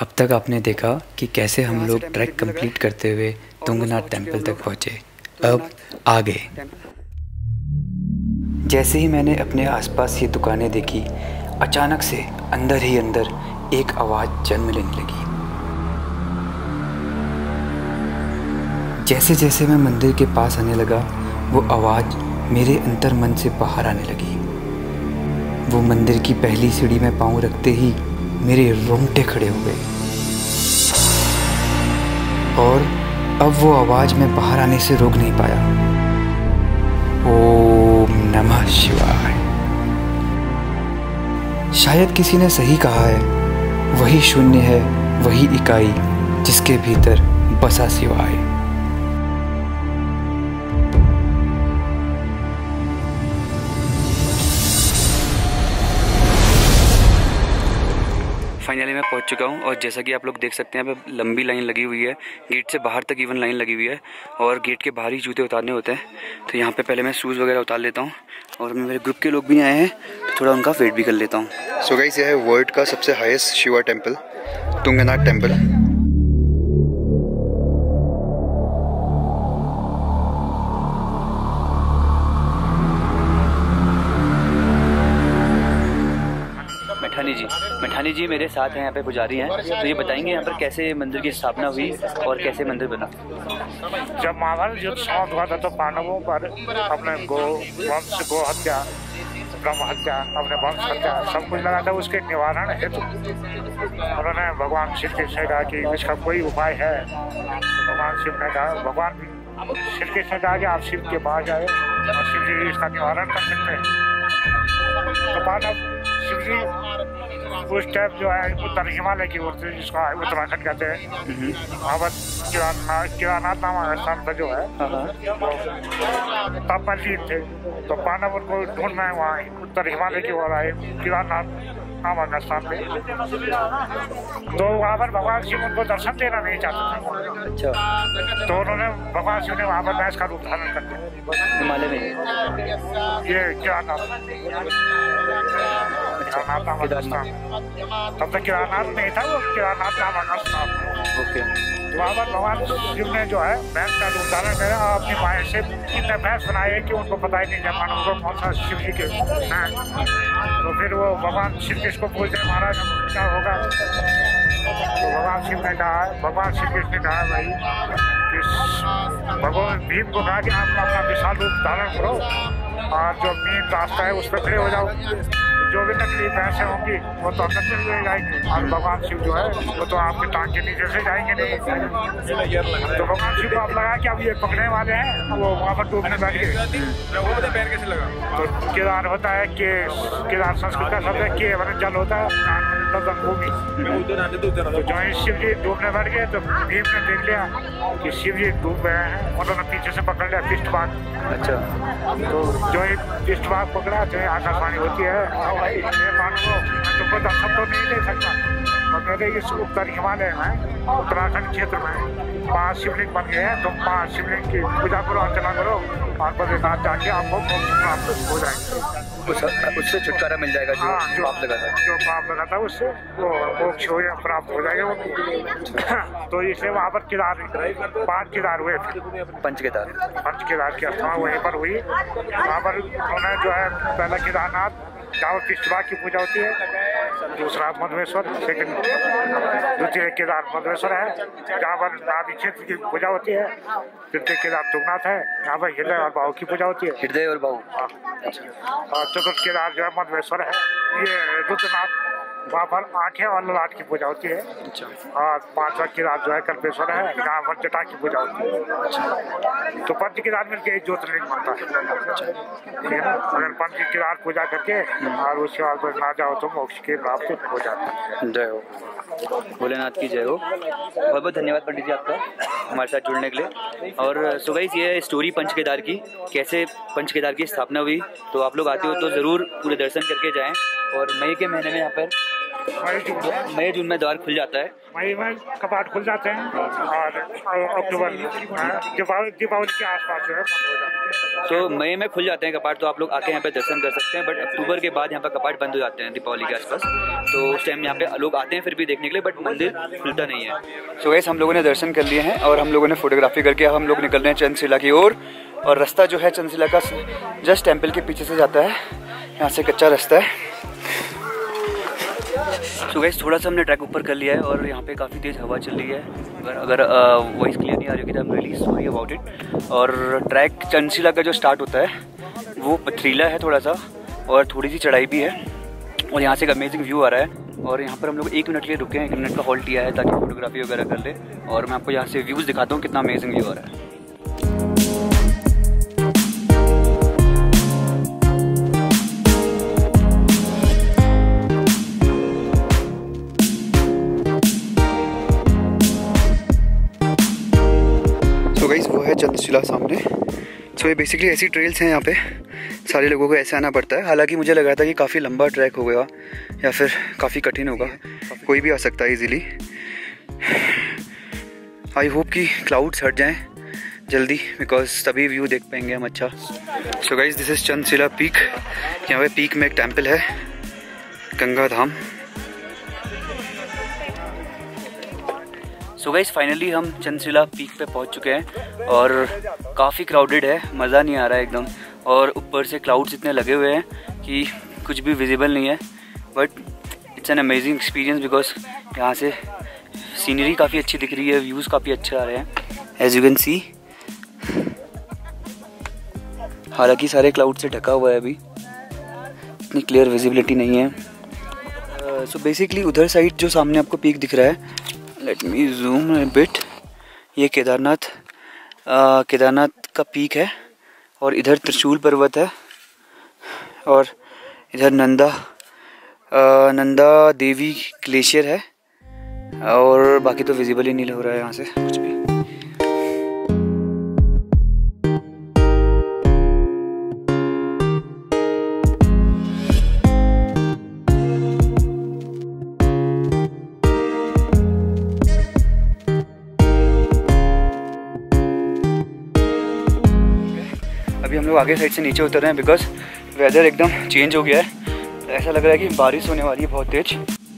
अब तक आपने देखा कि कैसे हम लोग ट्रैक कंप्लीट करते हुए तुंगनाथ टेम्पल तक पहुँचे। अब आगे। जैसे ही मैंने अपने आसपास ये दुकानें देखी, अचानक से अंदर ही अंदर एक आवाज़ जन्म लेने लगी। जैसे जैसे मैं मंदिर के पास आने लगा, वो आवाज़ मेरे अंतर मन से बाहर आने लगी। वो मंदिर की पहली सीढ़ी में पाँव रखते ही मेरे रोंगटे खड़े हो गए और अब वो आवाज़ मैं बाहर आने से रोक नहीं पाया। ओम नमः शिवाय। शायद किसी ने सही कहा है, वही शून्य है, वही इकाई जिसके भीतर बसा शिवाय। फाइनली मैं पहुंच चुका हूं और जैसा कि आप लोग देख सकते हैं यहाँ पे लंबी लाइन लगी हुई है। गेट से बाहर तक इवन लाइन लगी हुई है और गेट के बाहर ही जूते उतारने होते हैं। तो यहाँ पे पहले मैं शूज़ वगैरह उतार लेता हूँ और मेरे ग्रुप के लोग भी आए हैं तो थोड़ा उनका वेट भी कर लेता हूँ। सो गाइस, यह है वर्ल्ड का सबसे highest Shiva temple, Tungnath temple. Maithani ji मेरे साथ हैं, यहाँ पे पुजारी हैं, तो ये बताएंगे यहाँ पर कैसे मंदिर की स्थापना हुई और कैसे मंदिर बना। जब महाभारत युद्ध समाप्त हुआ था तो पांडवों पर अपने गो हत्या, ब्रह्म हत्या, अपने वंश हत्या सब कुछ लगा था। उसके निवारण हेतु उन्होंने भगवान श्री कृष्ण ने कहा कि इसका कोई उपाय है। भगवान शिव ने कहा, भगवान श्री कृष्ण ने कहा कि आप शिव के पास आए और शिव जी इसका निवारण कर सकते हैं। तो पांडव शिव जी उस टाइम जो है उत्तर हिमालय की ओर से, जिसको उत्तराखंड कहते हैं, वहाँ पर केदारनाथ नामक स्थान पर जो है तब मस्जिद थे। तो पांडव उनको ढूंढना है, वहाँ उत्तर हिमालय की ओर आए केदारनाथ नामक स्थान पे। तो वहाँ पर भगवान शिव उनको दर्शन देना नहीं चाहते थे। अच्छा। तो उन्होंने भगवान शिव ने वहाँ पर भैंस का रूप धारण कर दिया हिमालय में, ये केदारनाथ स्थान। तब तक केदारनाथ नहीं था, वो केदारनाथ नामक स्थान। ओके। वहाँ पर भगवान शिव ने जो है भैंस का रूप धारण करा और अपनी माया से इतने भैंस बनाए कि उनको पता ही नहीं चला उनको कौन सा शिव जी के हैं। तो फिर वो भगवान श्री कृष्ण को पूछते हैं, महाराज क्या होगा। तो भगवान शिव ने कहा, भगवान श्री कृष्ण ने कहा भाई कि भगवान भीम को कहा कि आप अपना विशाल रूप धारण करो और जो मेन रास्ता है उस पर खड़े हो जाओ। जो भी नकली भैंसें होंगी वो तो अंदर चले जाएंगे और भगवान शिव जो है वो तो आपके टांग के नीचे से जाएंगे नहीं। तो भगवान शिव को आप लगा कि अब ये पकड़ने वाले हैं, वो वहाँ पर डूबने बैठ गए। तो केदार होता है कि केदार संस्कृत का शब्द है के मैंने जल होता है, भूमि। तो जो है शिव जी डूबने बैठ गए तो भीम ने देख लिया कि शिव जी डूब गए हैं, उन्होंने पीछे से पकड़ लिया पृष्ठभाग। अच्छा। तो जो है पृष्ठभाग पकड़ा, जो आकाशवाणी होती है, तुमको दर्शन तो नहीं दे सकता, मेरे इस उत्तर हिमालय में उत्तराखंड क्षेत्र में 5 शिवलिंग बन गए हैं। तुम 5 शिवलिंग की पूजा करो, अर्चना करो और बद्रीनाथ जाके आपको मोक्ष प्राप्त हो जाएंगे। उससे छुटकारा मिल जाएगा जो पाप लगा था, जो पाप लगा था उससे वो मोक्ष प्राप्त हो जाएगा वो। तो इसलिए वहाँ पर 5 केदार हुए थे। पंच केदार की स्थापना वहीं पर हुई। वहाँ पर उन्होंने जो है पहला केदारनाथ जहाँ पृष्ठभाग की पूजा होती है, दूसरा मधुमेश्वर, द्वितीय केदार मधुमेश्वर है जहाँ पर नाभि क्षेत्र की पूजा होती है। तृतीय केदार तुंगनाथ है जहाँ पर हृदय और बाहु की पूजा होती है। हृदय और बाहु। और चतुर्थ केदार जो है मधुमेश्वर है, ये रुद्रनाथ, वहाँ पर आंखें और ललाट की पूजा होती है। और 5वां केदार जो है कल्पेश्वर है जहाँ पर जटा की पूजा होती है। तो पंच केदार मिलकर एक ज्योतिर्लिंग बनता है, ठीक है ना। अगर पंच केदार पूजा करके और उसके बाद ना जाओ तो मोक्ष की प्राप्ति हो जाता है। जय हो भोलेनाथ की, जय हो। बहुत बहुत धन्यवाद पंडित जी आपका हमारे साथ जुड़ने के लिए। और सो गाइस, ये स्टोरी पंच केदार की, कैसे पंच केदार की स्थापना हुई। तो आप लोग आते हो तो ज़रूर पूरे दर्शन करके जाएं। और मई के महीने में यहाँ पर मई जून में द्वार खुल जाता है, मई में कपाट खुल जाते हैं और अक्टूबर दीपावली के आसपास जो है बंद हो जाते हैं। तो मई में खुल जाते हैं कपाट, तो आप लोग आके यहाँ पे दर्शन कर सकते हैं। बट अक्टूबर के बाद यहाँ पे कपाट बंद हो जाते हैं दीपावली के आसपास, तो उस टाइम यहाँ पे लोग आते हैं फिर भी देखने के लिए, बट मंदिर खुलता नहीं है। सो गाइस हम लोगों ने दर्शन कर लिए हैं और हम लोगों ने फोटोग्राफी करके अब हम लोग निकल रहे हैं चंद्रशिला की ओर। और रास्ता जो है चंद्रशिला का जस्ट टेम्पल के पीछे से जाता है, यहाँ से कच्चा रास्ता है। सो गाइस थोड़ा सा हमने ट्रैक ऊपर कर लिया है और यहाँ पे काफ़ी तेज़ हवा चल रही है। अगर वॉइस क्लियर नहीं आ रही होगी तो I am really sorry about it. और ट्रैक चंद्रशिला का जो स्टार्ट होता है वो पथरीला है थोड़ा सा, और थोड़ी सी चढ़ाई भी है, और यहाँ से एक अमेजिंग व्यू आ रहा है। और यहाँ पर हम लोग 1 मिनट के लिए रुके हैं, 1 मिनट का हॉल्ट लिया है ताकि फोटोग्राफी वगैरह कर ले। और मैं आपको यहाँ से व्यूज़ दिखाता हूँ कितना अमेजिंग व्यू आ रहा है। तो गाइस वो है चंद्रशिला सामने। सो ये बेसिकली ऐसी ट्रेल्स हैं, यहाँ पे सारे लोगों को ऐसे आना पड़ता है। हालांकि मुझे लग रहा था कि काफ़ी लंबा ट्रैक होगा या फिर काफ़ी कठिन होगा, कोई भी आ सकता है इजीली। आई होप कि क्लाउड्स हट जाएं जल्दी, बिकॉज तभी व्यू देख पाएंगे हम अच्छा। So guys this is Chandrashila peak. यहाँ पे पीक में एक टेम्पल है, Ganga Dham. So guys finally हम चंद्रशिला पीक पे पहुंच चुके हैं और काफ़ी क्राउडेड है, मज़ा नहीं आ रहा है एकदम। और ऊपर से क्लाउड्स इतने लगे हुए हैं कि कुछ भी विजिबल नहीं है, but it's an amazing experience because यहाँ से सीनरी काफ़ी अच्छी दिख रही है, व्यूज़ काफ़ी अच्छे आ रहे हैं एज यू कैन सी। हालांकि सारे क्लाउड से ढका हुआ है, अभी इतनी क्लियर विजिबिलिटी नहीं है। सो बेसिकली उधर साइड जो सामने आपको पीक दिख रहा है, let me zoom a bit, ये केदारनाथ का पीक है। और इधर त्रिशूल पर्वत है, और इधर नंदा देवी ग्लेशियर है, और बाकी तो विजिबल ही नहीं हो रहा है यहाँ से कुछ भी। अभी हम लोग आगे साइड से नीचे उतर रहे हैं बिकॉज वेदर एकदम चेंज हो गया है। ऐसा लग रहा है कि बारिश होने वाली है बहुत तेज।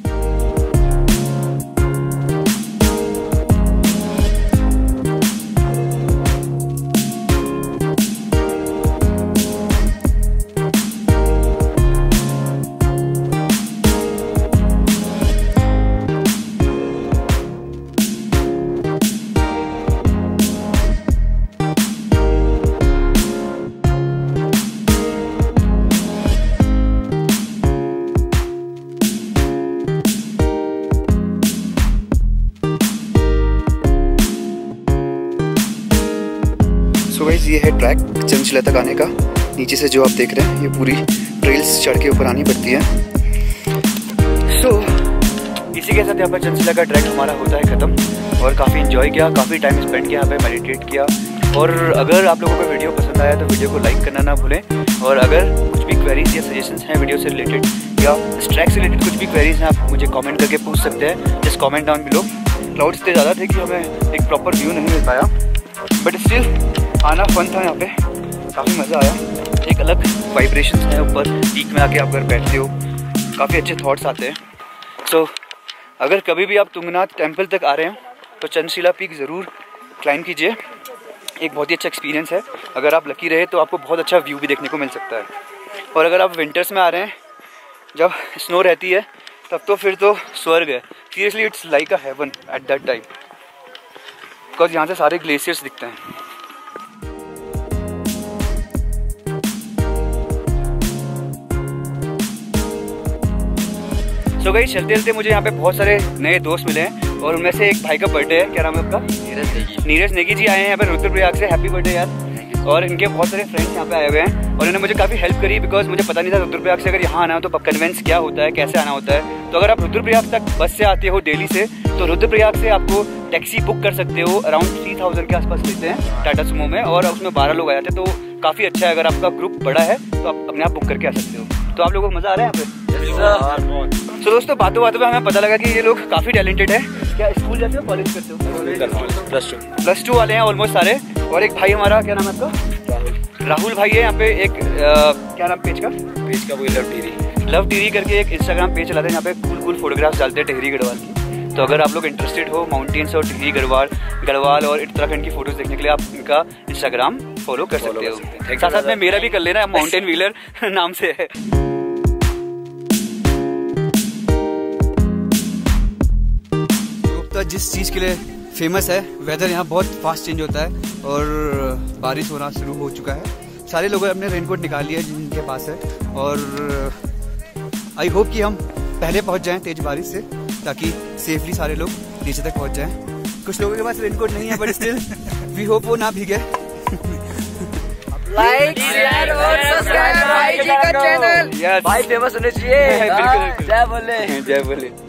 सो गाइस ये है ट्रैक चंद्रशिला तक आने का। नीचे से जो आप देख रहे हैं ये पूरी ट्रेल्स चढ़ के ऊपर आनी पड़ती है। सो इसी के साथ यहाँ पर चंद्रशिला का ट्रैक हमारा होता है ख़त्म, और काफ़ी इन्जॉय किया, काफ़ी टाइम स्पेंड किया यहाँ पे, मेडिटेट किया। और अगर आप लोगों को वीडियो पसंद आया तो वीडियो को लाइक करना ना भूलें। और अगर कुछ भी क्वेरीज या सजेशंस हैं वीडियो से रिलेटेड या इस ट्रैक से रिलेटेड कुछ भी क्वेरीज हैं, आप मुझे कमेंट करके पूछ सकते हैं। Just comment down below. Clouds इतने ज़्यादा थे कि हमें एक प्रॉपर व्यू नहीं मिल पाया, बट स्टिल आना फन था यहाँ पे, काफ़ी मज़ा आया। एक अलग वाइब्रेशंस है ऊपर पीक में आके आप अगर बैठते हो, काफ़ी अच्छे थॉट्स आते हैं। सो अगर कभी भी आप तुंगनाथ टेम्पल तक आ रहे हैं तो चंद्रशिला पीक ज़रूर क्लाइंब कीजिए, एक बहुत ही अच्छा एक्सपीरियंस है। अगर आप लकी रहे तो आपको बहुत अच्छा व्यू भी देखने को मिल सकता है। और अगर आप विंटर्स में आ रहे हैं जब स्नो रहती है तब तो फिर तो स्वर्ग है। Seriously it's like a heaven at that time, because यहाँ से सारे ग्लेशियर्स दिखते हैं। तो गाइस चलते चलते मुझे यहाँ पे बहुत सारे नए दोस्त मिले हैं, और उनमें से एक भाई का बर्थडे है। क्या नाम है आपका? नीरज नेगी जी आए हैं यहाँ पे रुद्रप्रयाग से। हैप्पी बर्थडे यार। और इनके बहुत सारे फ्रेंड्स यहाँ पे आए हुए हैं, और इन्होंने मुझे काफ़ी हेल्प करी बिकॉज मुझे पता नहीं था रुद्रप्रयाग से अगर यहाँ आना हो तो कन्वेंस क्या होता है, कैसे आना होता है। तो अगर आप रुद्रप्रयाग तक बस से आते हो दिल्ली से, तो रुद्रप्रयाग से आपको टैक्सी बुक कर सकते हो। अराउंड 3000 के आसपास लेते हैं टाटा सुमो में, और उसमें 12 लोग आ जाते हैं, तो काफ़ी अच्छा है। अगर आपका ग्रुप बड़ा है तो आप अपने आप बुक करके आ सकते हो। तो आप लोगों को मज़ा आ रहा है यहाँ पे? तो दोस्तों बातों बातों में हमें पता लगा कि ये लोग काफ़ी टैलेंटेड है। क्या स्कूल जाते हो, कॉलेज करते हो? प्लस 2 +2 वाले हैं ऑलमोस्ट सारे। और एक भाई हमारा, क्या नाम है आपका? राहुल भाई है यहाँ पे एक क्या नाम पेज का वो लव टीरी करके एक इंस्टाग्राम पेज चलाते हैं, यहाँ पे कूल फोटोग्राफ्स डालते हैं टिहरी गढ़वाल की। तो अगर आप लोग इंटरेस्टेड हो माउंटेन्स और टिहरी गढ़वाल और उत्तराखंड की फोटोज देखने के लिए आप इनका इंस्टाग्राम फॉलो कर सकते हो। साथ साथ में मेरा भी कर लेना, माउंटेन व्हीलर नाम से है। तो जिस चीज़ के लिए फेमस है, वेदर यहाँ बहुत फास्ट चेंज होता है और बारिश होना शुरू हो चुका है। सारे लोगों ने अपने रेनकोट निकाल लिया जिनके पास है, और आई होप कि हम पहले पहुँच जाएं तेज बारिश से, ताकि सेफली सारे लोग नीचे तक पहुँच जाएं। कुछ लोगों के पास रेनकोट नहीं है, बट स्टिल वी होप वो ना भीगे। लाइक शेयर और सब्सक्राइब भाई जी का चैनल। भाई फेमस होने चाहिए। जय बोले। जय बोले।